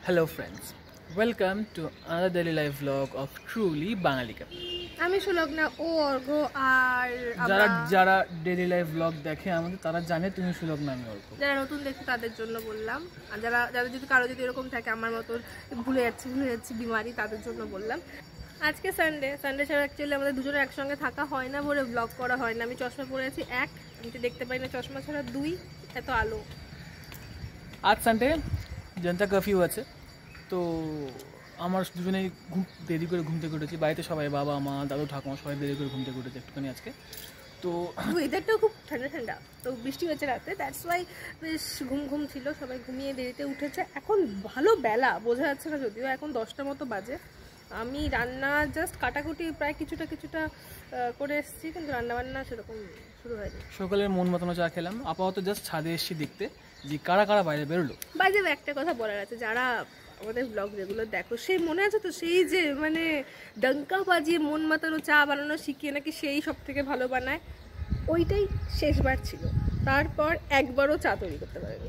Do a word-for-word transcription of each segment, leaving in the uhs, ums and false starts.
Hello friends, welcome to another daily life vlog of Truly Bangalika. আমি সুলগ্না ও অর্ঘ আর যারা যারা daily life blog দেখে আমাদের তারা জানে তুমি সুলগ্না আমি অর্ঘ। যারা নতুন দেখছে তাদের জন্য বললাম, আর যারা যারা যদি কারো যদি এরকম থাকে আমার মতো ভুলে যাচ্ছি ভুলে যাচ্ছি বিমারি তাদের জন্য বললাম। আজকে সানডে সানডে ছাড়া অ্যাকচুয়ালি আমাদের দুজনের একসঙ্গে থাকা হয় না বলে ব্লগ করা হয় না। আমি চশমা পরে আছি এক, আমি তো দেখতে পাই না চশমা ছাড়া, দুই এত আলো। আজ সানডে জনতা কারফিউ আছে, তো আমার দুজনেই ঘুম দেরি করে ঘুম থেকে উঠেছি। বাড়িতে সবাই বাবা মা দাদু ঠাকুমা সবাই দেরি করে ঘুম থেকে উঠেছে একটুখানি আজকে। তো ওয়েদারটাও খুব ঠান্ডা ঠান্ডা, তো বৃষ্টি হয়েছে রাতে, দ্যাটস ওয়াই বেশ ঘুম ঘুম ছিল, সবাই ঘুমিয়ে দেরিতে উঠেছে। এখন ভালো বেলা বোঝা যাচ্ছে না, যদিও এখন দশটার মতো বাজে। আমি রান্না জাস্ট কাটাকুটি প্রায় কিছুটা কিছুটা করে এসেছি, কিন্তু রান্নাবান্না সেরকম শুরু হয়নি। সকালের মন মতনো চা খেলাম, আপাতত জাস্ট ছাদে এসেছি দেখতে যে কারা কারা বাইরে বেরোলো। বাইরে একটা কথা বলার আছে, যারা আমাদের ব্লগ যেগুলো দেখো সেই মনে আছে তো, সেই যে মানে ডঙ্কা বাজিয়ে মন মাতানো চা বানানো শিখিয়ে নাকি সেই সব থেকে ভালো বানায়, ওইটাই শেষবার ছিল। তারপর একবারও চা তৈরি করতে পারেনি।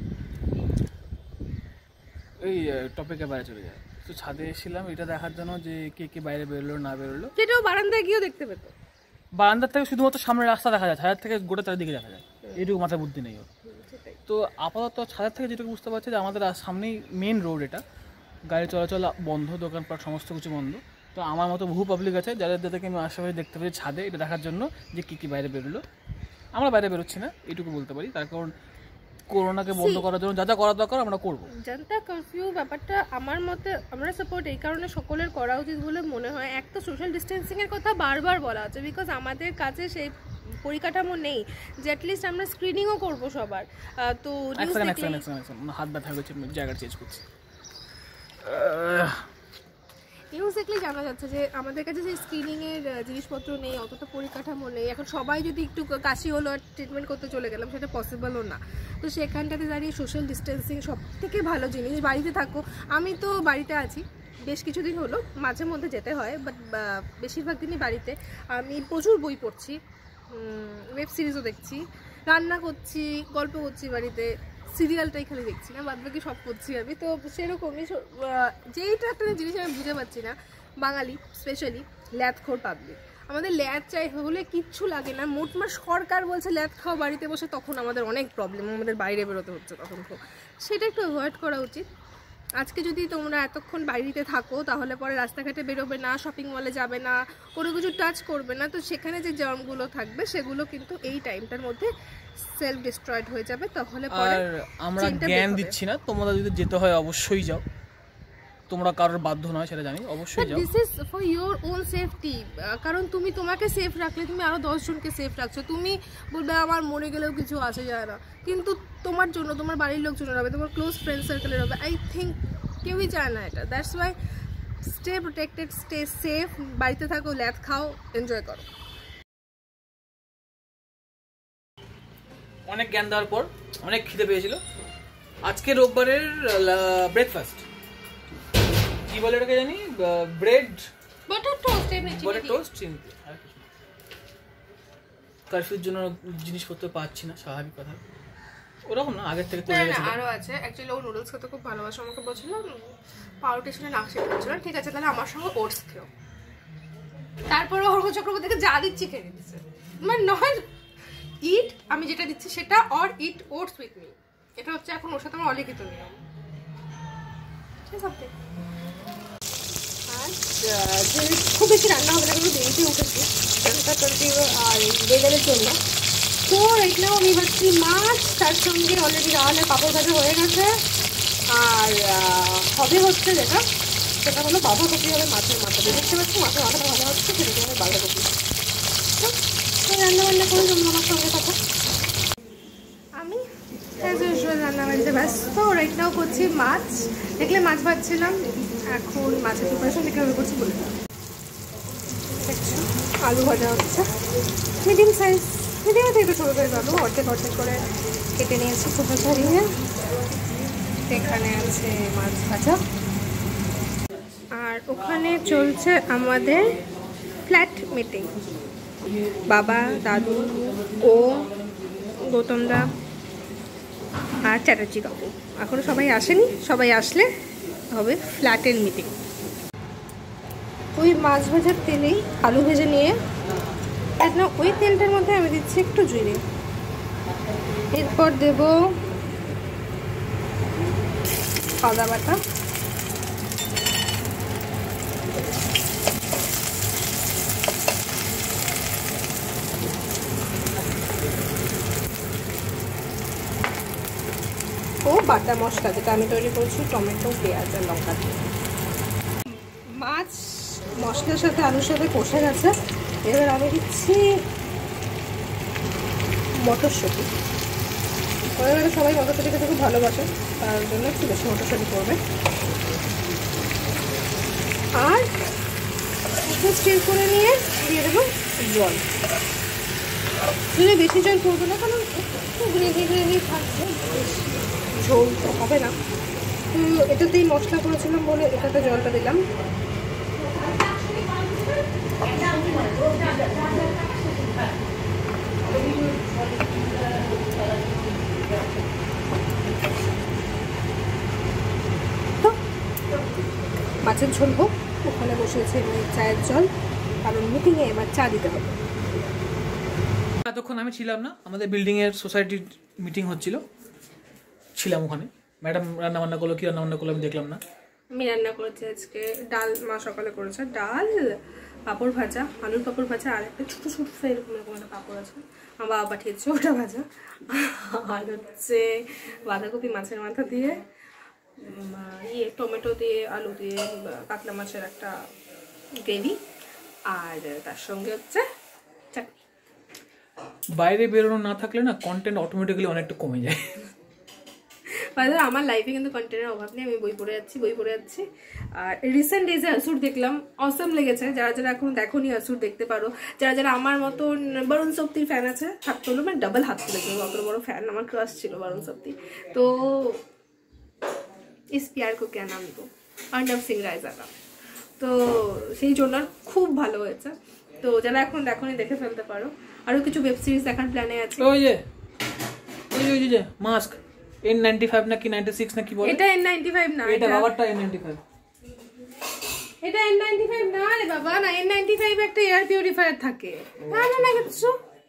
এই টপিকে বাইরে চলে যায়, তো ছাদে এসেছিলাম এটা দেখার জন্য যে কে কে বাইরে বেরোলো না বেরোলো। সেটাও বারান্দায় গিয়েও দেখতে পেতো। বারান্দার থেকে শুধুমাত্র সামনে রাস্তা দেখা যায়, ছাদের থেকে গোটা চারিদিকে দেখা যায়, এইটুকু মাথায় বুদ্ধি নেই ওর। তো আপাতত ছাদের থেকে যেটুকু বুঝতে পারছি যে আমাদের সামনেই মেন রোড, এটা গাড়ি চলাচল বন্ধ, দোকানপাট সমস্ত কিছু বন্ধ। তো আমার মতো বহু পাবলিক আছে যাদের যাদেরকে আমি আশেপাশে দেখতে পাচ্ছি ছাদে, এটা দেখার জন্য যে কী কী বাইরে বেরোলো। আমরা বাইরে বেরোচ্ছি না এইটুকু বলতে পারি, তার কারণ করোনাকে বন্ধ করার জন্য যা যা করা দরকার আমরা করবো। জনতা কারফিউ ব্যাপারটা আমার মতে আমরা সাপোর্ট এই কারণে সকলের করা উচিত বলে মনে হয়। এক তো সোশ্যাল ডিস্টেন্সিংয়ের কথা বারবার বলা হচ্ছে, বিকজ আমাদের কাছে সেই পরিকাঠামো নেই যে অ্যাটলিস্ট আমরা স্ক্রিনিংও করবো সবার। তো হাত ব্যথা হচ্ছে, জায়গা চেঞ্জ করছি। নিউজ দেখলেই জানা যাচ্ছে যে আমাদের কাছে যে স্ক্রিনিংয়ের জিনিসপত্র নেই, অতটা পরিকাঠামো নেই। এখন সবাই যদি একটু কাশি হলো আর ট্রিটমেন্ট করতে চলে গেলাম, সেটা পসিবলও না। তো সেখানটাতে দাঁড়িয়ে সোশ্যাল ডিস্টেন্সিং সব থেকে ভালো জিনিস। বাড়িতে থাকো, আমি তো বাড়িতে আছি বেশ কিছুদিন হলো, মাঝে মধ্যে যেতে হয়, বাট বেশিরভাগ দিনই বাড়িতে। আমি প্রচুর বই পড়ছি, ওয়েব সিরিজও দেখছি, রান্না করছি, গল্প করছি বাড়িতে, সিরিয়ালটাই খালি দেখছি না, বাদ বাকি সব করছি আমি। তো সেরকমই যেইটা একটা জিনিস আমি বুঝে পাচ্ছি না, বাঙালি স্পেশালি ল্যাথখোর পাবলিক। আমাদের ল্যাথ চাই হলে কিচ্ছু লাগে না, মোটমাট সরকার বলছে ল্যাথ খাও বাড়িতে বসে, তখন আমাদের অনেক প্রবলেম, আমাদের বাইরে বেরোতে হচ্ছে তখন। খুব সেটা একটু অ্যাভয়েড করা উচিত। আজকে যদি তোমরা এতক্ষণ বাড়িতে থাকো তাহলে পরে রাস্তাঘাটে বেরোবে না, শপিং মলে যাবে না, কোনো কিছু টাচ করবে না, তো সেখানে যে জার্মগুলো থাকবে সেগুলো কিন্তু এই টাইমটার মধ্যে সেলফ ডিস্ট্রয়েড হয়ে যাবে। তাহলে পরে আমরা জ্ঞান দিচ্ছি না, তোমরা যদি যেতে হয় অবশ্যই যাও, তোমরা কারোর বাধ্য নয় সেটা জানি, অবশ্যই যাও। This is for your own safety, কারণ তুমি তোমাকে সেফ রাখলে তুমি আরও দশজনকে সেফ রাখছো। তুমি বলবে আমার মরে গেলেও কিছু আসে যায় না, কিন্তু তোমার জন্য তোমার বাড়ির লোকজনের হবে, তোমার ক্লোজ ফ্রেন্ড সার্কেলের হবে। আই থিঙ্ক কেউই চায় না এটা। That's why stay protected, stay safe, বাড়িতে থাকো, ল্যাথ খাও, এনজয় করো। অনেক জ্ঞান দেওয়ার পর অনেক খিদে পেয়েছিল। আজকে রোববারের ব্রেকফাস্ট কি বলে এটাকে জানি, bread butter toast, butter toast. কারফিউর জন্য জিনিসপত্র পাচ্ছি না, স্বাভাবিক কথা, ওরকম না, আগের থেকে তৈরি হয়েছে। আরও আছে অ্যাকচুয়ালি, ও নুডলস খেতে খুব ভালোবাসে, আমাকে বলছিল পাউরুটির সঙ্গে নাক শেখাচ্ছিল, ঠিক আছে তাহলে আমার সঙ্গে ওটস খেও। তারপরে অর্ঘ চক্রবর্তীকে যা দিচ্ছি খেয়ে দিচ্ছে, মানে নয় ইট আমি যেটা দিচ্ছি সেটা, or eat oats with me, এটা হচ্ছে এখন ওর সাথে আমার অলিখিত নিয়ম। আর খুব বেশি রান্না হবে না, কিন্তু দেরিতে উঠেছি জনতা কারফিউ আর ওয়েদারের জন্য। তো এখানেও আমি ভাবছি মাছ, তার সঙ্গে অলরেডি ডাল আর পাঁপড় ভাজা হয়ে গেছে, আর হবে হচ্ছে যেটা সেটা হলো বাঁধাকপি হবে, মাছের মাথাটা দেখতে পাচ্ছি, মাছের মাথাটা ভাজা হচ্ছে, সেটা হবে বাঁধাকপি। তো রান্না বান্না করে জন্য আমার সঙ্গে কথা, আমি অ্যাজ ইউজুয়াল রান্নাবাড়িতে ব্যস্ত। রাইটনাও করছি মাছ, দেখলে মাছ ভাজছিলাম, এখন মাছের প্রিপারেশন থেকে হবে করছি বলে দেখছো। আলু ভাজা হচ্ছে, মিডিয়াম সাইজ, মিডিয়াম থেকে একটু ছোটো সাইজ আলু অর্ধেক অর্ধেক করে কেটে নিয়েছি খোসা ছাড়িয়ে। এখানে আছে মাছ ভাজা, আর ওখানে চলছে আমাদের ফ্ল্যাট মিটিং। বাবা, দাদু, ও, গৌতমদা আর চ্যাটার্জি কাকু এখনও সবাই আসেনি, সবাই আসলে হবে ফ্ল্যাটের মিটিং। ওই মাছ ভাজার তেলেই আলু ভেজে নিয়ে না ওই তেলটার মধ্যে আমি দিচ্ছি একটু জিরে, এরপর দেব আদা বাটা, ও বাটা মশলা যেটা আমি তৈরি করেছি টমেটো, পেঁয়াজ আর লঙ্কা দিয়ে। মাছ মশলার সাথে আলুর সাথে কষে গেছে, এবার আমি দিচ্ছি মটরশুঁটি। পরিবারে সবাই মটরশুঁটি খেতে খুব ভালোবাসে, তার জন্য একটু বেশি মটরশুঁটি করবে। আর একটু স্টির করে নিয়ে দিয়ে দেবো জল। যদি বেশি জল করবো না, কারণ একটু গ্রেভি গ্রেভি থাকবে, বেশি ঝোল তো হবে না। তো এটাতেই মশলা করেছিলাম বলে এটাতে জলটা দিলাম। মাছের ঝোল হোক, ওখানে বসিয়েছে চায়ের জল, কারণ মিটিংয়ে এবার চা দিতে হবে। এতক্ষণ আমি ছিলাম না, আমাদের বিল্ডিংয়ের সোসাইটির মিটিং হচ্ছিল, ছিলাম ওখানে। ম্যাডাম রান্না বান্না করলো, কি রান্না বান্না করলো আমি দেখলাম না। আমি রান্না করেছি আজকে ডাল, মা সকালে করেছে ডাল, পাঁপড় ভাজা, আলুর পাঁপড় ভাজা, আর একটা ছোটো ছোটো এরকম এরকম একটা পাঁপড় আছে, আমার বাবা পাঠিয়েছে ওটা ভাজা, আর হচ্ছে বাঁধাকপি মাছের মাথা দিয়ে, ইয়ে টমেটো দিয়ে, আলু দিয়ে কাতলা মাছের একটা গ্রেভি, আর তার সঙ্গে হচ্ছে চাটনি। বাইরে বেরোনো না থাকলে না কন্টেন্ট অটোমেটিক্যালি অনেকটা কমে যায়। বাইরে আমার লাইফে কিন্তু কন্টেন্টের অভাব নেই, আমি বই পড়ে যাচ্ছি বই পড়ে যাচ্ছি। আর রিসেন্ট ডেজে আসুর দেখলাম, অসম লেগেছে। যারা যারা এখন দেখোনি আসুর দেখতে পারো। যারা যারা আমার মতন বরুণ সপ্তির ফ্যান আছে, হাত তুলো, মানে ডাবল হাত তুলেছে, অত বড় ফ্যান, আমার ক্রাশ ছিল বরুণ সপ্তি। তো ইস প্যার কো ক্যা নাম তো অর্ণব সিং রায়জাদা, তো সেই জন্য খুব ভালো হয়েছে। তো যারা এখন দেখোনি দেখে ফেলতে পারো। আরো কিছু ওয়েব সিরিজ দেখার প্ল্যানে আছে। ওই যে ওই যে মাস্ক এন নাইনটি ফাইভ নাকি নাইনটি সিক্স নাকি বলে, এটা এন নাইনটি ফাইভ না, এটা বাবারটা এন নাইনটি ফাইভ, এটা এন নাইনটি ফাইভ না রে বাবা, না এন নাইনটি ফাইভ একটা এয়ার পিউরিফায়ার থাকে, না না না কিছু।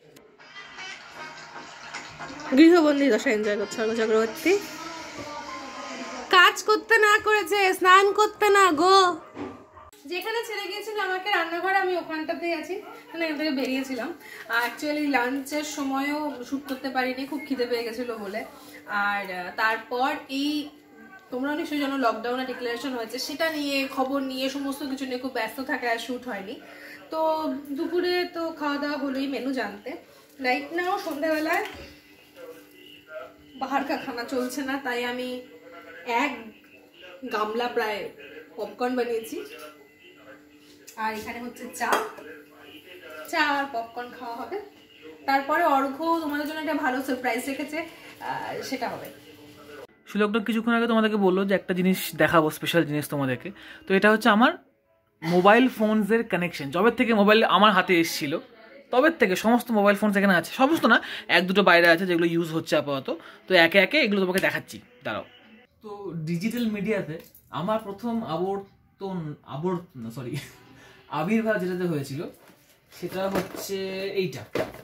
গৃহবন্দী দশা এনজয় করছে অর্ক চক্রবর্তী, কাজ করতে না করেছে, স্নান করতে না গো। যেখানে ছেড়ে গিয়েছিল আমাকে রান্নাঘর, আমি ওখানটাতেই আছি, মানে এখান থেকে বেরিয়েছিলাম। অ্যাকচুয়ালি লাঞ্চের সময়ও শ্যুট করতে পারিনি, খুব খিদে পেয়ে গেছিলো বলে। আর তারপর এই তোমরা নিশ্চয়ই জানো লকডাউনে ডিক্লারেশন হয়েছে, সেটা নিয়ে খবর নিয়ে সমস্ত কিছু নিয়ে খুব ব্যস্ত থাকে, আর শ্যুট হয়নি। তো দুপুরে তো খাওয়া দাওয়া হলোই, মেনু জানতে। রাইট নাও সন্ধ্যাবেলায় বাহার কা খানা চলছে না, তাই আমি এক গামলা প্রায় পপকর্ন বানিয়েছি। আর এখানে হচ্ছে চা চা আর পপকর্ন খাওয়া হবে। তারপরে অর্ঘ তোমাদের জন্য একটা ভালো সারপ্রাইজ রেখেছে, সেটা হবে। সুলগ্ন কিছুক্ষণ আগে তোমাদেরকে বললো যে একটা জিনিস দেখাবো, স্পেশাল জিনিস তোমাদেরকে। তো এটা হচ্ছে আমার মোবাইল ফোনসের কানেকশন। যবের থেকে মোবাইল আমার হাতে এসেছিলো, তবের থেকে সমস্ত মোবাইল ফোন এখানে আছে, সমস্ত না, এক দুটো বাইরে আছে যেগুলো ইউজ হচ্ছে আপাতত। তো একে একে এগুলো তোমাকে দেখাচ্ছি, দাঁড়াও। তো ডিজিটাল মিডিয়াতে আমার প্রথম আবর্তন আবর্তন সরি আবির্ভাব যেটাতে হয়েছিল সেটা হচ্ছে এইটা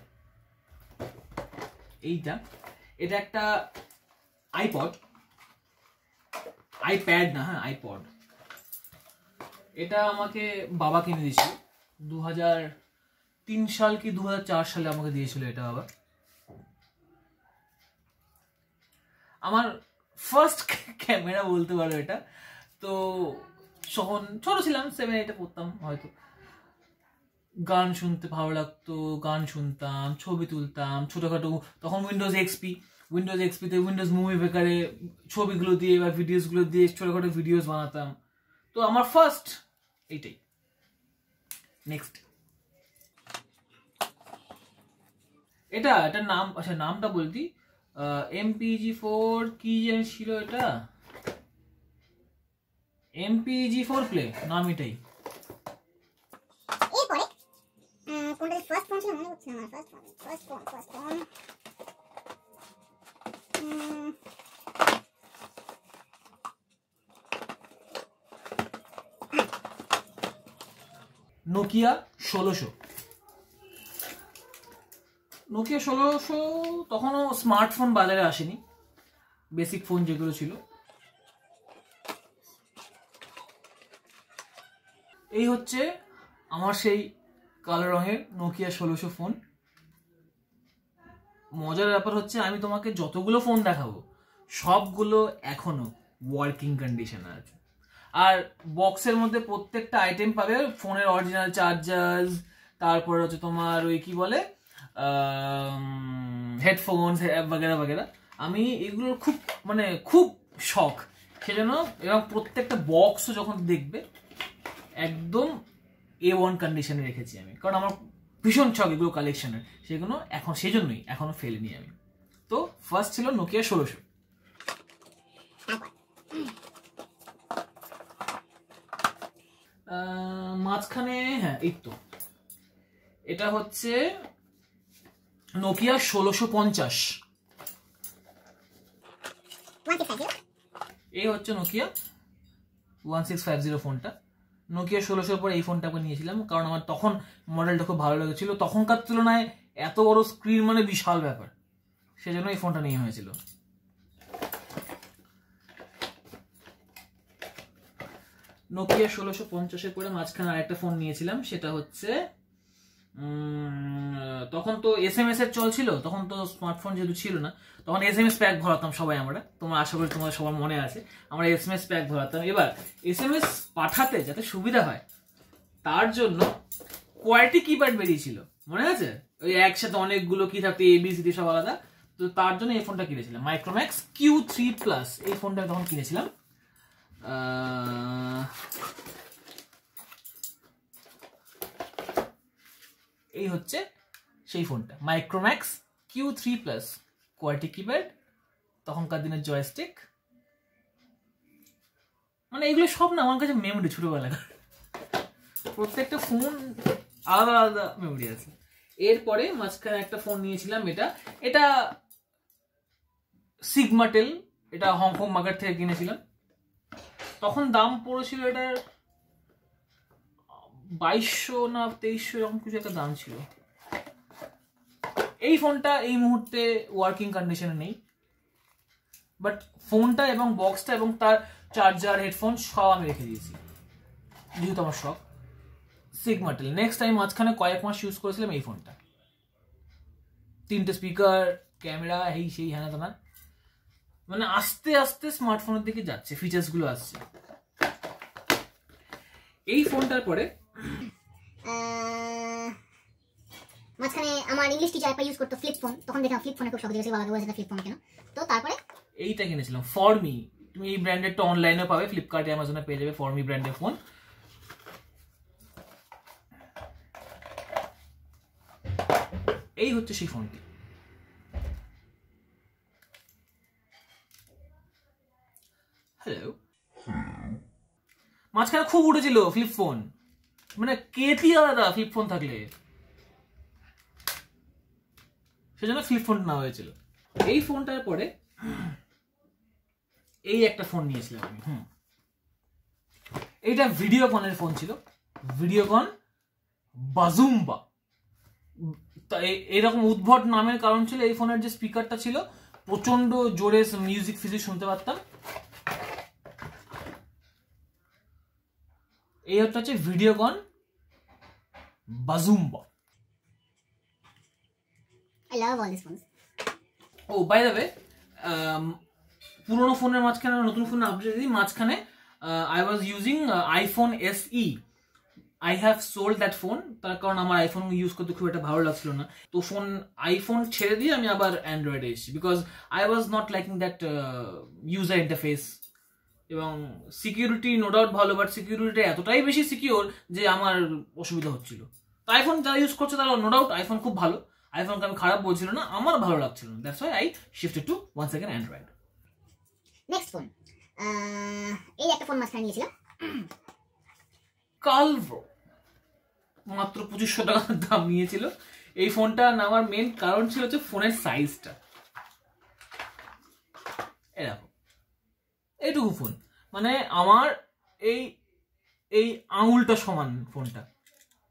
এইটা এটা একটা আইপড, আইপ্যাড না, হ্যাঁ আইপড। এটা আমাকে বাবা কিনে দিয়েছিল দু হাজার তিন সাল কি দু হাজার চার সালে আমাকে দিয়েছিল এটা বাবা। আমার ফার্স্ট ক্যামেরা বলতে পারো এটা। তো যখন ছোট ছিলাম, সেভেন এইটে পড়তাম হয়তো, গান শুনতে ভালো লাগতো, গান শুনতাম, ছবি তুলতাম ছোটখাটো। তখন উইন্ডোজ এক্সপি উইন্ডোজ এক্সপিতে উইন্ডোজ মুভি মেকারে ছবিগুলো দিয়ে বা ভিডিওসগুলো দিয়ে ছোটখাটো ভিডিওস বানাতাম। তো আমার ফার্স্ট এইটাই। নেক্সট এটা এটার নাম, আচ্ছা নামটা বলতি, এমপিজি ফোর কি যেন ছিল এটা, এমপিজি ফোর প্লে নাম এটাই। এরপরে কোনটা ফার্স্ট ফোন ছিল মনে হচ্ছে আমার, first phone first phone first phone Nokia ষোলোশো। নোকিয়া ষোলোশো তখনও স্মার্টফোন বাজারে আসেনি, বেসিক ফোন যেগুলো ছিল। এই হচ্ছে আমার সেই কালো রঙের নোকিয়া ষোলোশো ফোন। মজার ব্যাপার হচ্ছে আমি তোমাকে যতগুলো ফোন দেখাবো সবগুলো এখনো ওয়ার্কিং কন্ডিশনে আছে। আর বক্সের মধ্যে প্রত্যেকটা আইটেম পাবে ফোনের অরিজিনাল চার্জার, তারপর হচ্ছে তোমার ওই কি বলে হেডফোনস বাগেরা বাগেরা। আমি এগুলোর খুব মানে খুব শখ সেজন্য, এবং প্রত্যেকটা বক্সও যখন দেখবে একদম এ ওয়ান কন্ডিশনে রেখেছি আমি, কারণ আমার ভীষণ শখ এগুলো কালেকশনের, সেগুলো এখন সেই জন্যই এখনো ফেলিনি আমি। তো ফার্স্ট ছিল নোকিয়া ষোলোশো। মাঝখানে হ্যাঁ এই তো এটা হচ্ছে নোকিয়া ষোলোশো পঞ্চাশ। এই হচ্ছে Nokia one six five zero ফোনটা। নোকিয়া ষোলোশোর পর এই ফোনটা আমি নিয়েছিলাম, কারণ আমার তখন মডেলটা খুব ভালো লেগেছিল। তখনকার তুলনায় এত বড় স্ক্রিন মানে বিশাল ব্যাপার, সেজন্য এই ফোনটা নিয়ে হয়েছিল। নোকিয়া ষোলোশো পঞ্চাশের পরে মাঝখানে আরেকটা ফোন নিয়েছিলাম, সেটা হচ্ছে তখন তো এস এম এস এর চল ছিল, তখন তো স্মার্টফোন যেহেতু ছিল না, তখন এস এম এস প্যাক ভরাতাম সবাই আমরা। তোমার আশা করি তোমার সবার মনে আছে, আমরা এস এম এস প্যাক ভরাতাম। এবার এস এম এস পাঠাতে যাতে সুবিধা হয় তার জন্য কোয়ালিটি কিপ্যাড বেরিয়েছিল, মনে আছে? ওই একসাথে অনেকগুলো কি থাকতো, এ বি সি ডি সব আলাদা। তো তার জন্য এই ফোনটা কিনেছিলাম, মাইক্রোম্যাক্স কিউ থ্রি প্লাস। এই ফোনটা তখন কিনেছিলাম। এই হচ্ছে সেই ফোনটা, Micromax Q three plus, quality keypad, তখনকার দিনের জয়স্টিক। মানে এগুলো সব না আমার কাছে মেমোরি, ছোটবেলাকার প্রত্যেকটা ফোন আলাদা আলাদা মেমোরি আছে। এরপরে মাঝখানে একটা ফোন নিয়েছিলাম, এটা এটা সিগমাটেল, এটা হংকং মার্কেট থেকে কিনেছিলাম। তখন দাম পড়েছিল এটার বাইশশো না তেইশশো এরকম কিছু একটা দাম ছিল। এই ফোনটা এই মুহূর্তে ওয়ার্কিং কন্ডিশনে নেই, বাট ফোনটা এবং বক্সটা এবং তার চার্জার হেডফোন সব আমি রেখে দিয়েছি, যেহেতু আমার শখ। সিগমাটেল। নেক্সট টাইম মাঝখানে কয়েক মাস ইউজ করেছিলাম এই ফোনটা, তিনটে স্পিকার, ক্যামেরা, এই সেই হ্যানা তেনা, মানে আস্তে আস্তে স্মার্টফোনের দিকে যাচ্ছে, ফিচার্স গুলো আসছে। এই ফোনটার পরে মাঝখানে আমার ইংলিশ টিচার একটা ইউজ করতো ফ্লিপ ফোন, তখন দেখলাম ফ্লিপ ফোনে খুব শখ দিয়েছে, বাবাকে বলেছে ফ্লিপ ফোন কেন। তো তারপরে এইটা কিনেছিলাম, ফরমি। তুমি এই ব্র্যান্ডেরটা অনলাইনে পাবে, ফ্লিপকার্টে অ্যামাজনে পেয়ে যাবে, ফরমি ব্র্যান্ডের ফোন। এই হচ্ছে সেই ফোনটি। হ্যালো। মাঝখানে খুব উঠেছিল ফ্লিপ ফোন, মানে কেতি আলাদা ফ্লিপ ফোন থাকলে, সেজন্য ফ্লিপ ফোন নেওয়া হয়েছিল। এই ফোনটার পরে এই একটা ফোন নিয়েছিলাম আমি। হুম, এইটা ভিডিওকনের ফোন ছিল, ভিডিওকন বাজুম্বা। এরকম উদ্ভট নামের কারণ ছিল এই ফোনের যে স্পিকারটা ছিল, প্রচন্ড জোরে মিউজিক ফিজিক শুনতে পারতাম। এই হচ্ছে Videocon Bazoomba. I love all these phones. ও বাই দ্য ওয়ে, পুরোনো ফোনের মাঝখানে নতুন ফোনে আপডেট দিই। মাঝখানে I was using iPhone S E. I have sold that phone, তার কারণ আমার আইফোন ইউজ করতে খুব একটা ভালো লাগছিল না। তো ফোন আইফোন ছেড়ে দিয়ে আমি আবার অ্যান্ড্রয়েডে এসেছি, because I was not liking that user interface. এবং সিকিউরিটি নো ডাউট ভালো, বাট সিকিউরিটি এতটাই বেশি সিকিউর যে আমার অসুবিধা হচ্ছিল। তো আইফোন যারা ইউজ করছে তারা নো ডাউট আইফোন খুব ভালো, আইফোনকে আমি খারাপ বলছিল না, আমার ভালো লাগছিল না। That's why I shifted to once again Android. Next phone, এই একটা ফোন মাঝখানে নিয়েছিলাম, কালভো, মাত্র পঁচিশশো টাকার দাম নিয়েছিল। এই ফোনটা নেওয়ার মেন কারণ ছিল হচ্ছে ফোনের সাইজটা এরকম, এইটুকু ফোন, মানে আমার এই এই আঙুলটা সমান ফোনটা,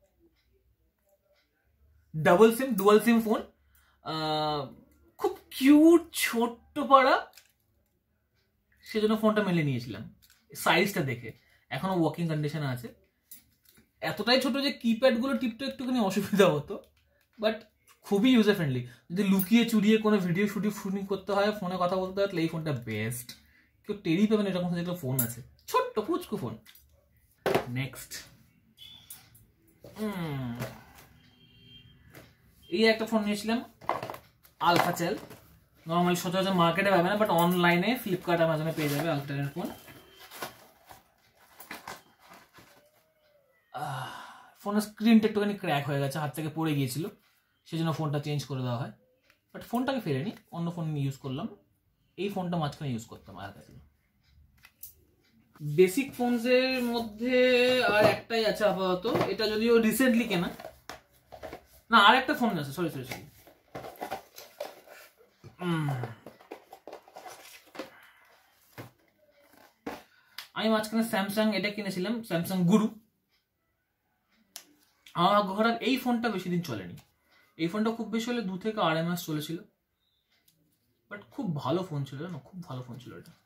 double SIM dual SIM phone, খুব কিউট ছোট্ট পাড়া, সেজন্য ফোনটা মেলে নিয়েছিলাম সাইজটা দেখে। এখনো ওয়ার্কিং কন্ডিশনে আছে, এতটাই ছোট যে কিপ্যাড গুলো টিপতে একটুখানি অসুবিধা হতো, বাট খুবই ইউজার ফ্রেন্ডলি। যদি লুকিয়ে চুরিয়ে কোনো ভিডিও শুটিং শুটিং করতে হয়, ফোনে কথা বলতে হয়, তাহলে এই ফোনটা বেস্ট। কেউ টেরই পাবেন এরকম যেগুলো ফোন আছে, ছোট্ট পুচকু ফোন। নেক্সট এই একটা ফোন নিয়েছিলাম আলফাটেল। নর্মালি সচরাচর মার্কেটে পাবে না, বাট অনলাইনে ফ্লিপকার্ট অ্যামাজনে পেয়ে যাবে আলফাটেলের ফোন। ফোনের স্ক্রিনটা একটুখানি ক্র্যাক হয়ে গেছে, হাত থেকে পড়ে গিয়েছিল, সেই জন্য ফোনটা চেঞ্জ করে দেওয়া হয়। বাট ফোনটাকে ফেলেনি, অন্য ফোন ইউজ করলাম। এই ফোনটা মাঝখানে ইউজ করতাম আলফাটেল। বেসিক ফোনসের মধ্যে আর একটাই আছে আপাতত, এটা যদিও রিসেন্টলি কেনা না, আর একটা ফোন আছে, সরি সরি সরি আমি মাঝখানে স্যামসাং এটা কিনেছিলাম, স্যামসাং গুরু। আমার ঘরে এই ফোনটা বেশি দিন চলেনি, এই ফোনটা খুব বেশি হলে দু থেকে আড়াই মাস চলেছিল, বাট খুব ভালো ফোন ছিল না, খুব ভালো ফোন ছিল এটা।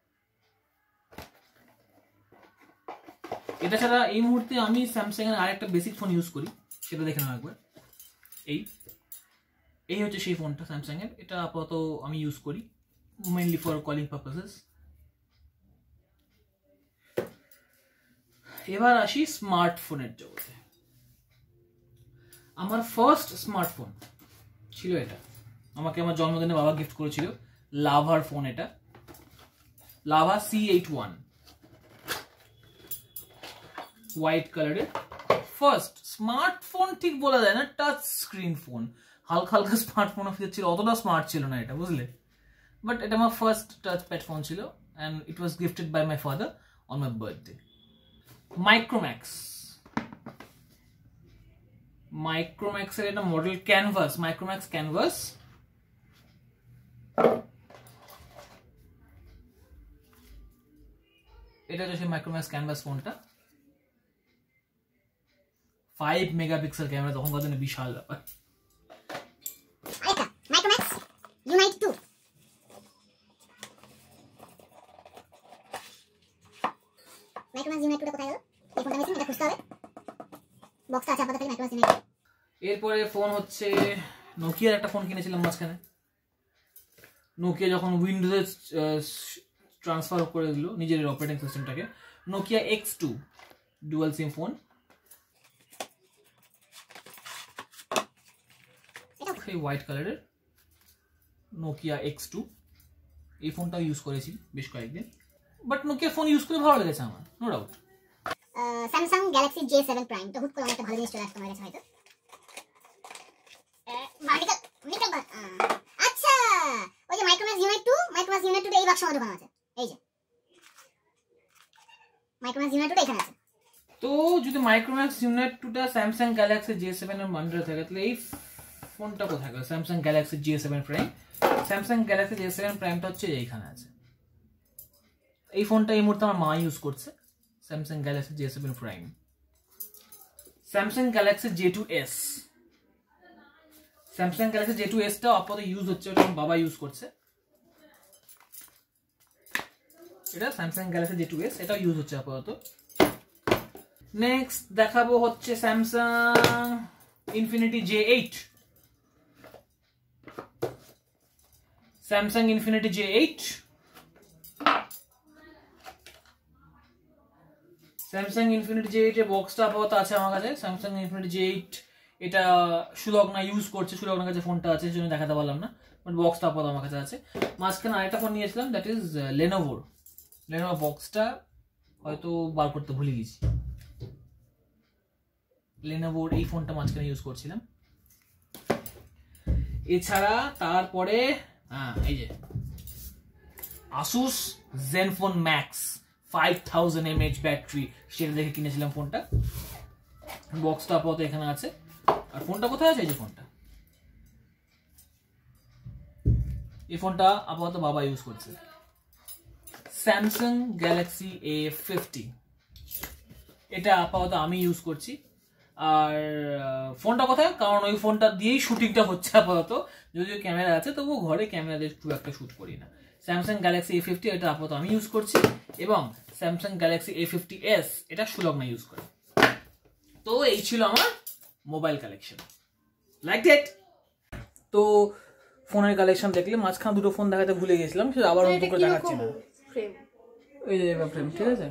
এটা ছাড়া এই মুহূর্তে আমি স্যামসাং এর আরেকটা বেসিক ফোন ইউজ করি, সেটা দেখে নাও একবার। এই এই হচ্ছে সেই ফোনটা স্যামসাং এর, এটা আপাতত আমি ইউজ করি মেইনলি ফর কলিং পারপাসেস। এবার আসি স্মার্টফোনের জগতে। আমার ফার্স্ট স্মার্টফোন ছিল এটা, আমাকে আমার জন্মদিনে বাবা গিফট করেছিল, লাভার ফোন। এটা Lava C eight one, white কালারের ফার্স্ট স্মার্টফোন। ঠিক বলা যায় না, টাচ স্ক্রিন ফোন, হালকা হালকা স্মার্টফোনও ফিল ছিল, অতটা স্মার্ট ছিল না এটা, বুঝলে। বাট এটা আমার ফার্স্ট টাচ প্যাড ফোন ছিল, and it was gifted by my father on my birthday. Micromax, মাইক্রোম্যাক্সের একটা মডেল ক্যানভাস, মাইক্রোম্যাক্স ক্যানভাস। এটা হচ্ছে সেই মাইক্রোম্যাক্স ক্যানভাস ফোনটা। ফাইভ মেগাপিক্সেল ক্যামেরা, তখন কত বিশাল ব্যাপার। আরেকটা Micromax Unite two, Micromax Unite টুটা কোথায় গেল? এই ফোনটা মিসিং, এটা খুঁজতে হবে। বক্সটা আছে আপাতত, মাইক্রোম্যাক্স ইউনাইট। এরপরে ফোন হচ্ছে নোকিয়ার একটা ফোন কিনেছিলাম মাঝখানে। নোকিয়া যখন উইন্ডোজে ট্রান্সফার করে দিল নিজের অপারেটিং সিস্টেমটাকে, Nokia X two dual SIM phone. এই হোয়াইট কালারের নোকিয়া এক্স টু, এই ফোনটাও ইউজ করেছি বেশ কয়েকদিন, বাট নোকিয়া ফোন ইউজ করে ভালো লেগেছে আমার, no doubt. Samsung Galaxy J seven prime, তো হুট করে অনেকটা ভালো জিনিস চলে আসতো আমার কাছে হয়তো। আচ্ছা, ওই যে Micromax Unite two, Micromax Unite two এই বাক্স আমার দোকানে আছে, এই যে মাইক্রোম্যাক্স ইউনাইট টু এখানে আছে। তো যদি মাইক্রোম্যাক্স ইউনাইট টুটা স্যামসাং গ্যালাক্সি জে সেভেন এর আন্ডারে থাকে, তাহলে এই ফোনটা কোথায় গেল? Samsung Galaxy J seven prime. Samsung Galaxy J seven প্রাইমটা হচ্ছে এইখানে আছে। এই ফোনটা এই মুহূর্তে আমার মা ইউজ করছে, Samsung Galaxy J seven prime. Samsung Galaxy J two S, Samsung Galaxy J two S টা আপাতত ইউজ হচ্ছে, ওটা আমার বাবা ইউজ করছে। এটা Samsung Galaxy J two S, এটাও ইউজ হচ্ছে আপাতত। নেক্সট দেখাবো হচ্ছে Samsung Infinity J eight, Samsung Infinity J eight, Samsung Infinity J eight এর বক্সটা আপাতত আছে আমার কাছে। স্যামসাং ইনফিনিটি জে এইট এটা সুলগ্না ইউজ করছে, সুলগ্নার কাছে ফোনটা আছে, সেজন্য দেখাতে পারলাম না, বাট বক্সটা আপাতত আমার কাছে আছে। মাঝখানে আরেকটা ফোন নিয়েছিলাম, দ্যাট ইজ লেনোভোর। লেনোভো বক্সটা হয়তো বার করতে ভুলে গেছি। লেনোভোর এই ফোনটা মাঝখানে ইউজ করছিলাম। এছাড়া তারপরে হ্যাঁ এই যে Asus ZenFone Max five thousand M A H battery, সেটা দেখে কিনেছিলাম ফোনটা। বক্সটা আপাতত এখানে আছে। আর ফোনটা কোথায় আছে? এই যে ফোনটা, এই ফোনটা আপাতত বাবা ইউজ করছে। স্যামসাং গ্যালাক্সি এ ফিফটি, এটা আপাতত আমি ইউজ করছি। আর ফোনটা কোথায়, কারণ ওই ফোনটা দিয়েই শুটিংটা হচ্ছে আপাতত, যদিও ক্যামেরা আছে তবুও ঘরে ক্যামেরা দিয়ে খুব একটা শ্যুট করি না। স্যামসাং গ্যালাক্সি এ ফিফটি এটা আপাতত আমি ইউজ করছি, এবং Samsung Galaxy A fifty S এটা সুলগ্না ইউজ করে। তো এই ছিল আমার মোবাইল কালেকশন, লাইক দ্যাট। তো ফোনের কালেকশন দেখলে মাঝখানে দুটো ফোন দেখাতে ভুলে গেছিলাম, সেটা আবার অন্য করে দেখাচ্ছি না। এই যে ফ্রেম, ঠিক আছে।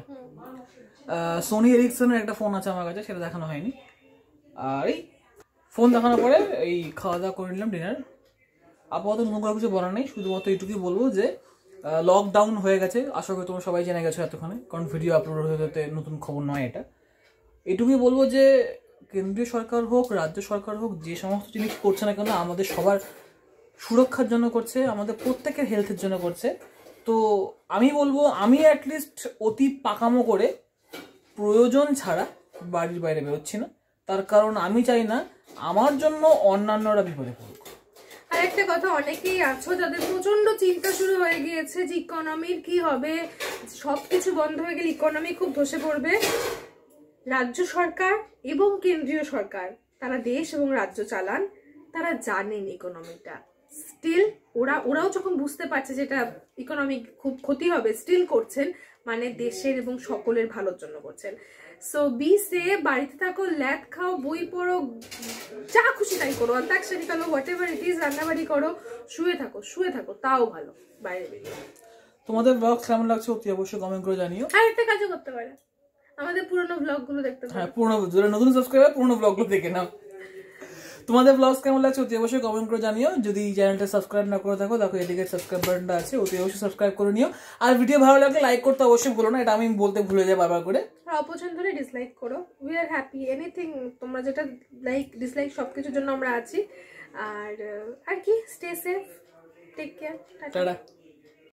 সোনি এরিকসনের একটা ফোন আছে আমার কাছে, সেটা দেখানো হয়নি। আর এই ফোন দেখানোর পরে এই খাওয়া দাওয়া করে নিলাম, ডিনার। আপাতত নতুন করে কিছু বলার নেই, শুধুমাত্র এইটুকুই বলবো যে লকডাউন হয়ে গেছে, আশা করি তোমরা সবাই জেনে গেছো এতক্ষণে, কারণ ভিডিও আপলোড হতে হতে নতুন খবর নয় এটা। এটুকুই বলবো যে কেন্দ্রীয় সরকার হোক, রাজ্য সরকার হোক, যে সমস্ত জিনিস করছে না কেন আমাদের সবার সুরক্ষার জন্য করছে, আমাদের প্রত্যেকের হেলথের জন্য করছে। তো আমি বলবো, আমি অ্যাটলিস্ট অতি পাকামো করে প্রয়োজন ছাড়া বাড়ির বাইরে বেরোচ্ছি না, তার কারণ আমি চাই না আমার জন্য অন্যান্যরা বিপদে পড়ুক। আর একটা কথা, অনেকেই আছো যাদের প্রচন্ড চিন্তা শুরু হয়ে গিয়েছে যে ইকোনমির কি হবে, সবকিছু বন্ধ হয়ে গেলে ইকোনমি খুব ধসে পড়বে। রাজ্য সরকার এবং কেন্দ্রীয় সরকার তারা দেশ এবং রাজ্য চালান, তারা জানেন ইকোনমিটা। স্টিল ওরা ওরাও যখন বুঝতে পারছে যেটা ইকোনমি খুব ক্ষতি হবে, স্টিল করছেন, মানে দেশের এবং সকলের ভালোর জন্য করছেন। সো বি সে, বাড়িতে থাকো, ল্যাদ খাও, বই পড়ো, যা খুশি তাই করো, অন্তাক্ষরী খেলো, হোয়াট এভার ইট ইজ, রান্নাবাড়ি করো, শুয়ে থাকো শুয়ে থাকো তাও ভালো, বাইরে বেরিয়ে। তোমাদের ব্লগ কেমন লাগছে অতি অবশ্যই কমেন্ট করে জানিও। আর একটা কাজও করতে পারে, আমাদের পুরোনো ব্লগ গুলো দেখতে পারে। হ্যাঁ, পুরোনো, যারা নতুন সাবস্ক্রাইবার পুরোনো ব্লগগুলো দেখে নাও। তোমাদের ব্লগস কেমন লাগছে অতি অবশ্যই কমেন্ট করে জানিও। যদি চ্যানেলটা সাবস্ক্রাইব না করে থাকো, দেখো এদিকে সাবস্ক্রাইব বাটনটা আছে, অতি অবশ্যই সাবস্ক্রাইব করে নিও। আর ভিডিও ভালো লাগলে লাইক করতে অবশ্যই ভুলো না, এটা আমি বলতে ভুলে যাই বারবার করে। আর অপছন্দ হলে ডিসলাইক করো, উই আর হ্যাপি, এনিথিং তোমরা যেটা লাইক ডিসলাইক সবকিছুর জন্য আমরা আছি। আর আর কি, stay safe, take care, tata. Tata.